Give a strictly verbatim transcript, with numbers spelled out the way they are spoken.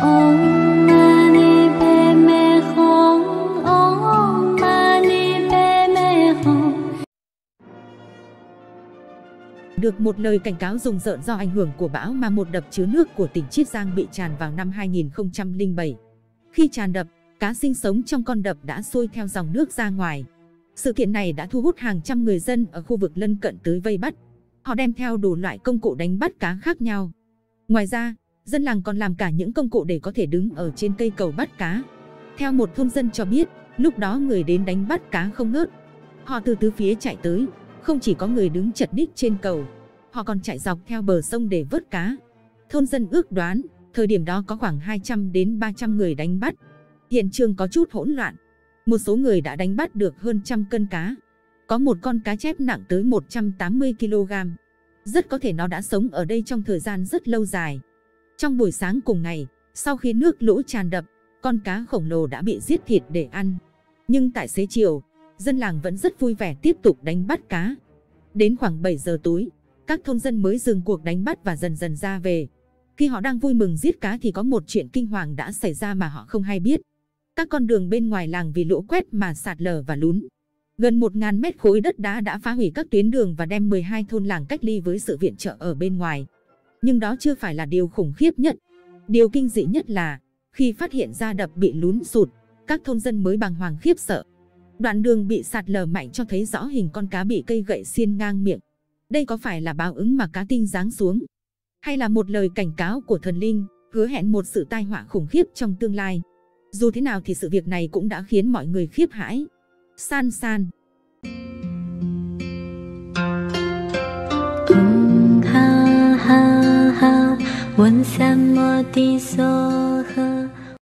Om Mani Padme Hum. Om Mani Padme Hum. Được một lời cảnh cáo rùng rợn do ảnh hưởng của bão mà một đập chứa nước của tỉnh Chiết Giang bị tràn vào năm hai nghìn không trăm lẻ bảy. Khi tràn đập, cá sinh sống trong con đập đã sôi theo dòng nước ra ngoài. Sự kiện này đã thu hút hàng trăm người dân ở khu vực lân cận tới vây bắt. Họ đem theo đủ loại công cụ đánh bắt cá khác nhau. Ngoài ra, dân làng còn làm cả những công cụ để có thể đứng ở trên cây cầu bắt cá. Theo một thôn dân cho biết, lúc đó người đến đánh bắt cá không ngớt. Họ từ tứ phía chạy tới, không chỉ có người đứng chật ních trên cầu, họ còn chạy dọc theo bờ sông để vớt cá. Thôn dân ước đoán, thời điểm đó có khoảng hai trăm đến ba trăm người đánh bắt. Hiện trường có chút hỗn loạn. Một số người đã đánh bắt được hơn trăm cân cá. Có một con cá chép nặng tới một trăm tám mươi ki lô gam. Rất có thể nó đã sống ở đây trong thời gian rất lâu dài. Trong buổi sáng cùng ngày, sau khi nước lũ tràn đập, con cá khổng lồ đã bị giết thịt để ăn. Nhưng tại xế chiều, dân làng vẫn rất vui vẻ tiếp tục đánh bắt cá. Đến khoảng bảy giờ tối, các thôn dân mới dừng cuộc đánh bắt và dần dần ra về. Khi họ đang vui mừng giết cá thì có một chuyện kinh hoàng đã xảy ra mà họ không hay biết. Các con đường bên ngoài làng vì lũ quét mà sạt lở và lún. Gần một nghìn mét khối đất đá đã phá hủy các tuyến đường và đem mười hai thôn làng cách ly với sự viện trợ ở bên ngoài. Nhưng đó chưa phải là điều khủng khiếp nhất. Điều kinh dị nhất là, khi phát hiện ra đập bị lún sụt, các thôn dân mới bàng hoàng khiếp sợ. Đoạn đường bị sạt lở mạnh cho thấy rõ hình con cá bị cây gậy xiên ngang miệng. Đây có phải là báo ứng mà cá tinh giáng xuống? Hay là một lời cảnh cáo của thần linh, hứa hẹn một sự tai họa khủng khiếp trong tương lai? Dù thế nào thì sự việc này cũng đã khiến mọi người khiếp hãi. San san. Ha ha ha, 问三摩地所。